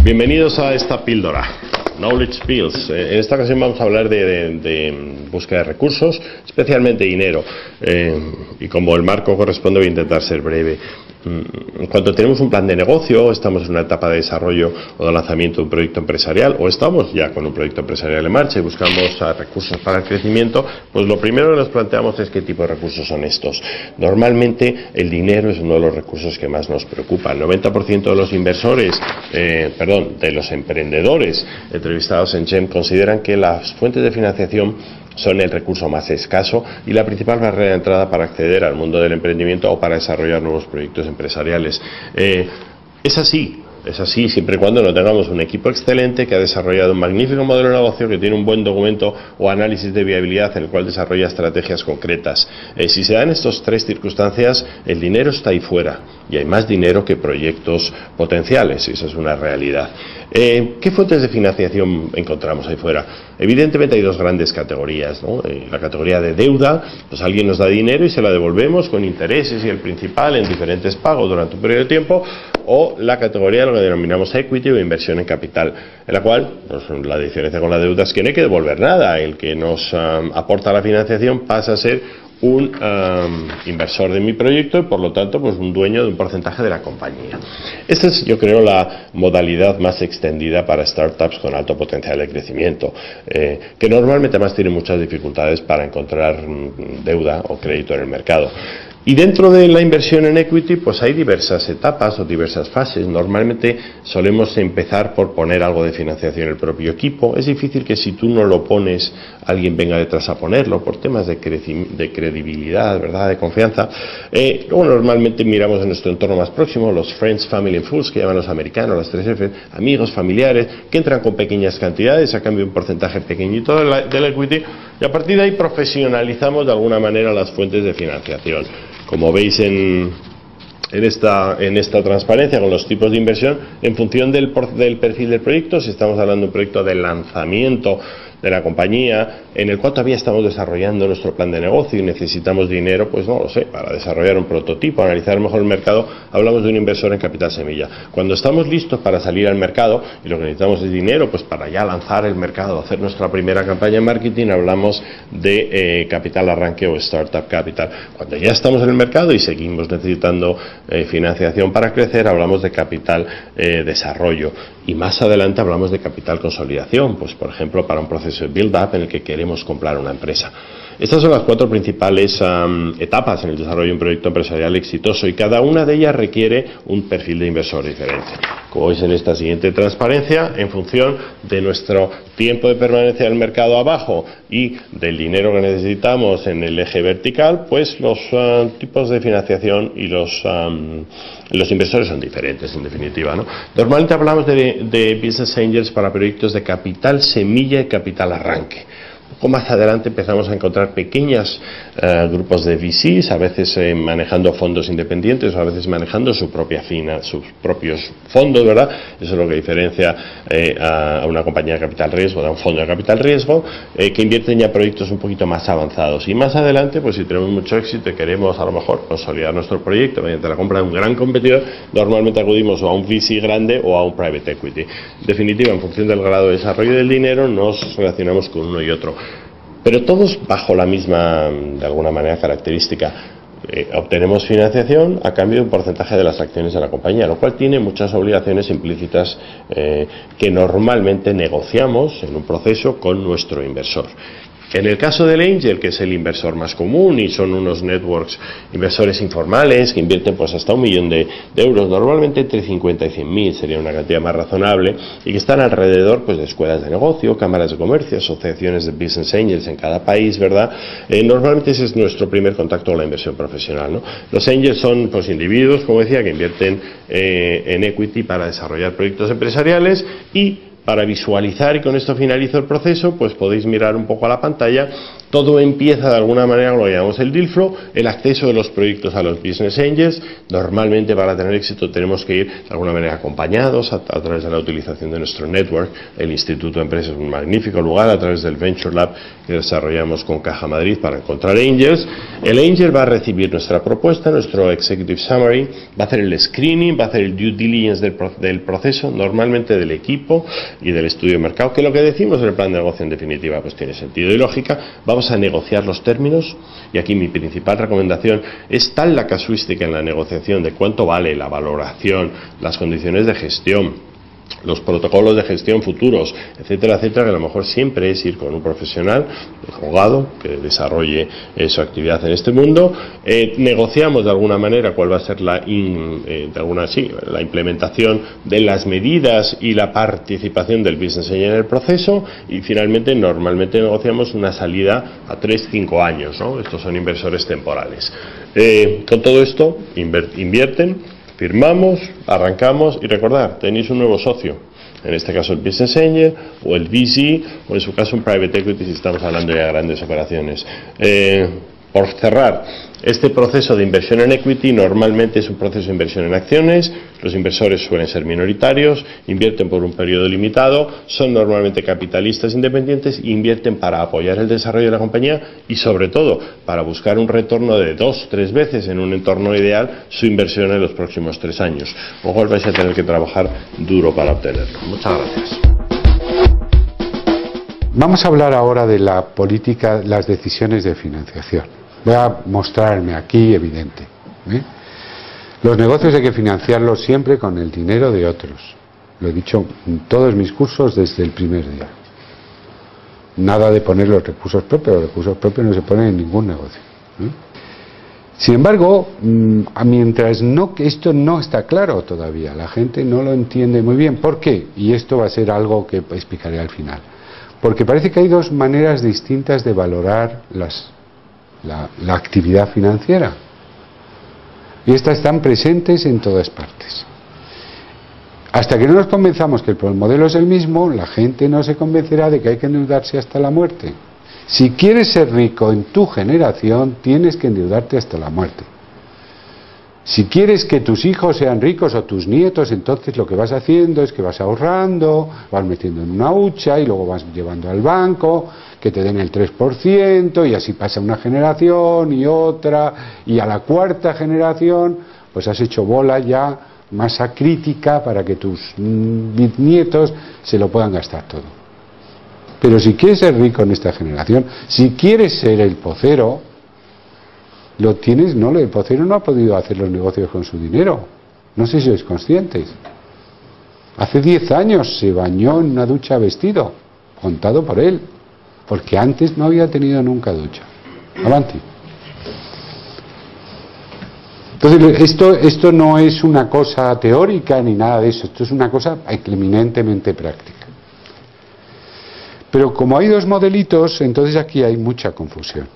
Bienvenidos a esta píldora, Knowledge Pills. En esta ocasión vamos a hablar de búsqueda de recursos, especialmente dinero. Y como el marco corresponde, voy a intentar ser breve. Cuando tenemos un plan de negocio, estamos en una etapa de desarrollo o de lanzamiento de un proyecto empresarial, o estamos ya con un proyecto empresarial en marcha y buscamos recursos para el crecimiento, pues lo primero que nos planteamos es qué tipo de recursos son estos. Normalmente el dinero es uno de los recursos que más nos preocupa. El 90% de los inversores, de los emprendedores entrevistados en GEM consideran que las fuentes de financiación son el recurso más escaso y la principal barrera de entrada para acceder al mundo del emprendimiento o para desarrollar nuevos proyectos empresariales. Es así siempre y cuando no tengamos un equipo excelente que ha desarrollado un magnífico modelo de negocio, que tiene un buen documento o análisis de viabilidad en el cual desarrolla estrategias concretas. Si se dan estas tres circunstancias, el dinero está ahí fuera y hay más dinero que proyectos potenciales, y esa es una realidad. ¿Qué fuentes de financiación encontramos ahí fuera? Evidentemente hay dos grandes categorías, ¿no? La categoría de deuda, pues alguien nos da dinero y se la devolvemos con intereses y el principal en diferentes pagos durante un periodo de tiempo, o la categoría de lo que denominamos equity o inversión en capital, en la cual pues, la diferencia con la deuda es que no hay que devolver nada. El que nos aporta la financiación pasa a ser un inversor de mi proyecto y por lo tanto pues un dueño de un porcentaje de la compañía. Esta es, yo creo, la modalidad más extendida para startups con alto potencial de crecimiento, que normalmente además tienen muchas dificultades para encontrar deuda o crédito en el mercado. Y dentro de la inversión en equity, pues hay diversas etapas o diversas fases. Normalmente solemos empezar por poner algo de financiación en el propio equipo. Es difícil que si tú no lo pones, alguien venga detrás a ponerlo, por temas de credibilidad, ¿verdad?, de confianza. Luego normalmente miramos en nuestro entorno más próximo, los Friends, Family and Fools, que llaman los americanos, las 3F, amigos, familiares, que entran con pequeñas cantidades a cambio de un porcentaje pequeñito del equity, y a partir de ahí profesionalizamos de alguna manera las fuentes de financiación. Como veis en esta transparencia con los tipos de inversión, en función del perfil del proyecto, si estamos hablando de un proyecto de lanzamiento de la compañía, en el cual todavía estamos desarrollando nuestro plan de negocio y necesitamos dinero, pues no lo sé, para desarrollar un prototipo, analizar mejor el mercado, hablamos de un inversor en capital semilla. Cuando estamos listos para salir al mercado y lo que necesitamos es dinero, pues para ya lanzar el mercado, hacer nuestra primera campaña en marketing, hablamos de capital arranque o startup capital. Cuando ya estamos en el mercado y seguimos necesitando financiación para crecer, hablamos de capital desarrollo. Y más adelante hablamos de capital consolidación, pues por ejemplo para un proceso de build-up en el que queremos comprar una empresa. Estas son las cuatro principales etapas en el desarrollo de un proyecto empresarial exitoso, y cada una de ellas requiere un perfil de inversor diferente. Como veis en esta siguiente transparencia, en función de nuestro tiempo de permanencia en el mercado abajo y del dinero que necesitamos en el eje vertical, pues los tipos de financiación y los inversores son diferentes, en definitiva, ¿no? Normalmente hablamos de business angels para proyectos de capital semilla y capital arranque. Un poco más adelante empezamos a encontrar pequeños grupos de VCs, a veces manejando fondos independientes o a veces manejando sus propios fondos, ¿verdad? Eso es lo que diferencia a una compañía de capital riesgo de un fondo de capital riesgo, que invierten ya proyectos un poquito más avanzados. Y más adelante, pues si tenemos mucho éxito y queremos a lo mejor consolidar nuestro proyecto mediante la compra de un gran competidor, normalmente acudimos o a un VC grande o a un private equity. En definitiva, en función del grado de desarrollo del dinero, nos relacionamos con uno y otro. Pero todos bajo la misma, de alguna manera, característica. Obtenemos financiación a cambio de un porcentaje de las acciones de la compañía, lo cual tiene muchas obligaciones implícitas que normalmente negociamos en un proceso con nuestro inversor. En el caso del Angel, que es el inversor más común y son unos networks inversores informales que invierten pues hasta 1 millón de euros, normalmente entre 50 y 100.000 sería una cantidad más razonable, y que están alrededor pues de escuelas de negocio, cámaras de comercio, asociaciones de business angels en cada país, ¿verdad? Normalmente ese es nuestro primer contacto con la inversión profesional, ¿no? Los angels son pues individuos, como decía, que invierten en equity para desarrollar proyectos empresariales. Y para visualizar, y con esto finalizo el proceso, pues podéis mirar un poco a la pantalla Todo empieza de alguna manera, lo llamamos el deal flow, el acceso de los proyectos a los business angels. Normalmente para tener éxito tenemos que ir de alguna manera acompañados a través de la utilización de nuestro network. El Instituto de Empresas es un magnífico lugar, a través del Venture Lab que desarrollamos con Caja Madrid para encontrar angels. El angel va a recibir nuestra propuesta, nuestro executive summary, va a hacer el screening, va a hacer el due diligence del proceso, normalmente del equipo y del estudio de mercado, que lo que decimos en el plan de negocio en definitiva pues tiene sentido y lógica. Vamos a negociar los términos, y aquí mi principal recomendación es tal la casuística en la negociación de cuánto vale la valoración, las condiciones de gestión, los protocolos de gestión futuros, etcétera, etcétera, que a lo mejor siempre es ir con un profesional, abogado, que desarrolle su actividad en este mundo. Negociamos de alguna manera cuál va a ser la implementación de las medidas y la participación del business angel en el proceso, y finalmente normalmente negociamos una salida a 3-5 años, ¿no? Estos son inversores temporales. Con todo esto invierten, firmamos, arrancamos, y recordar, tenéis un nuevo socio, en este caso el Business Angel o el VC, o en su caso un Private Equity si estamos hablando ya de grandes operaciones. Por cerrar, este proceso de inversión en equity normalmente es un proceso de inversión en acciones. Los inversores suelen ser minoritarios, invierten por un periodo limitado, son normalmente capitalistas independientes e invierten para apoyar el desarrollo de la compañía y sobre todo para buscar un retorno de 2-3 veces en un entorno ideal su inversión en los próximos 3 años. Con lo cual vais a tener que trabajar duro para obtenerlo. Muchas gracias. Vamos a hablar ahora de la política, las decisiones de financiación. Voy a mostrarme aquí evidente. Los negocios hay que financiarlos siempre con el dinero de otros. Lo he dicho en todos mis cursos desde el primer día. Nada de poner los recursos propios. Los recursos propios no se ponen en ningún negocio. Sin embargo, mientras esto no está claro todavía, la gente no lo entiende muy bien. ¿Por qué? Y esto va a ser algo que explicaré al final. Porque parece que hay dos maneras distintas de valorar la actividad financiera. Y estas están presentes en todas partes. Hasta que no nos convenzamos que el modelo es el mismo, la gente no se convencerá de que hay que endeudarse hasta la muerte. Si quieres ser rico en tu generación, tienes que endeudarte hasta la muerte. Si quieres que tus hijos sean ricos o tus nietos, entonces lo que vas haciendo es que vas ahorrando, vas metiendo en una hucha y luego vas llevando al banco, que te den el 3%, y así pasa una generación y otra, y a la cuarta generación pues has hecho bola ya, masa crítica para que tus bisnietos se lo puedan gastar todo. Pero si quieres ser rico en esta generación, si quieres ser el pocero, lo tienes, no, el pocero no ha podido hacer los negocios con su dinero. No sé si sois conscientes. Hace 10 años se bañó en una ducha vestido, contado por él, porque antes no había tenido nunca ducha. Avanti. Entonces, esto no es una cosa teórica ni nada de eso, esto es una cosa eminentemente práctica. Pero como hay dos modelitos, entonces aquí hay mucha confusión.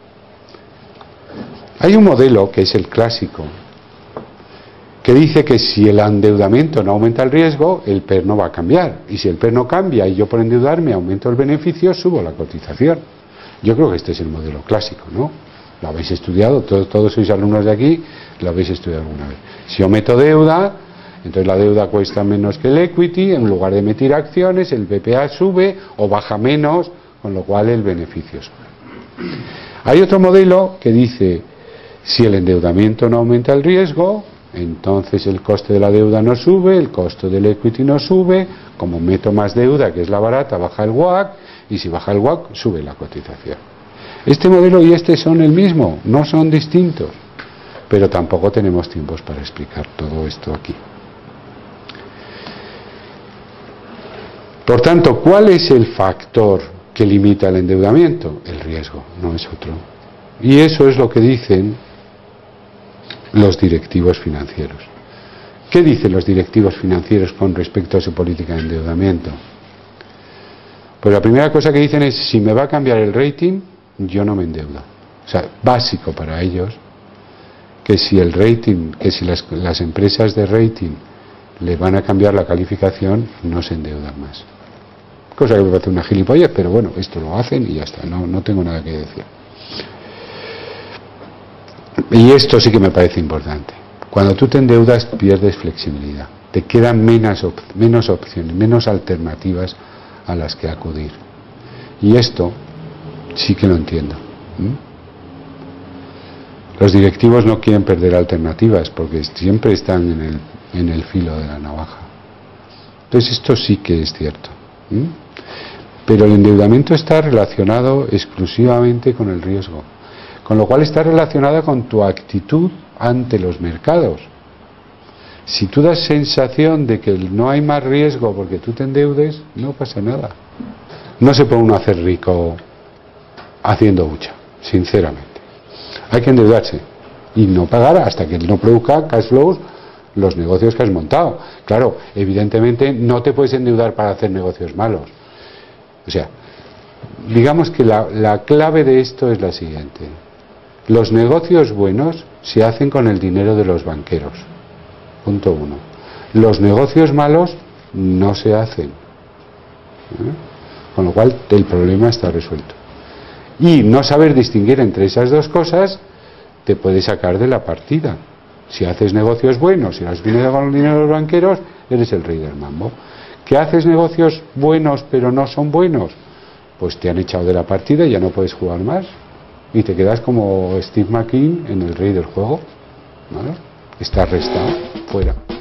Hay un modelo que es el clásico, que dice que si el endeudamiento no aumenta el riesgo, el PER no va a cambiar. Y si el PER no cambia y yo por endeudarme aumento el beneficio, subo la cotización. Yo creo que este es el modelo clásico, ¿no? Lo habéis estudiado, todos sois alumnos de aquí, lo habéis estudiado alguna vez. Si yo meto deuda, entonces la deuda cuesta menos que el equity, en lugar de emitir acciones, el BPA sube o baja menos, con lo cual el beneficio sube. Hay otro modelo que dice, si el endeudamiento no aumenta el riesgo, entonces el coste de la deuda no sube, el costo del equity no sube, como meto más deuda, que es la barata, baja el WACC, y si baja el WACC, sube la cotización. Este modelo y este son el mismo, no son distintos, pero tampoco tenemos tiempos para explicar todo esto aquí. Por tanto, ¿cuál es el factor que limita el endeudamiento? El riesgo, no es otro. Y eso es lo que dicen los directivos financieros. ¿Qué dicen los directivos financieros con respecto a su política de endeudamiento? Pues la primera cosa que dicen es, si me va a cambiar el rating, yo no me endeudo. O sea, básico para ellos, que si el rating, que si las empresas de rating le van a cambiar la calificación, no se endeudan más. cosa que me parece una gilipollez, pero bueno, esto lo hacen y ya está, no tengo nada que decir. Y esto sí que me parece importante. Cuando tú te endeudas pierdes flexibilidad, te quedan menos opciones, menos alternativas a las que acudir. Y esto sí que lo entiendo. Los directivos no quieren perder alternativas porque siempre están en el filo de la navaja. Entonces esto sí que es cierto. Pero el endeudamiento está relacionado exclusivamente con el riesgo, con lo cual está relacionado con tu actitud ante los mercados. Si tú das sensación de que no hay más riesgo porque tú te endeudes, no pasa nada. No se puede uno hacer rico haciendo hucha, sinceramente. Hay que endeudarse y no pagar hasta que no produzca cash flows los negocios que has montado. Claro, evidentemente no te puedes endeudar para hacer negocios malos. O sea, digamos que la clave de esto es la siguiente. Los negocios buenos se hacen con el dinero de los banqueros. Punto 1. Los negocios malos no se hacen. Con lo cual el problema está resuelto. Y no saber distinguir entre esas dos cosas te puede sacar de la partida. Si haces negocios buenos y has venido con el dinero de los banqueros, eres el rey del mambo. ¿Que haces negocios buenos pero no son buenos? Pues te han echado de la partida y ya no puedes jugar más. Y te quedas como Steve McQueen en El Rey del Juego. ¿Vale? Estás restado, fuera.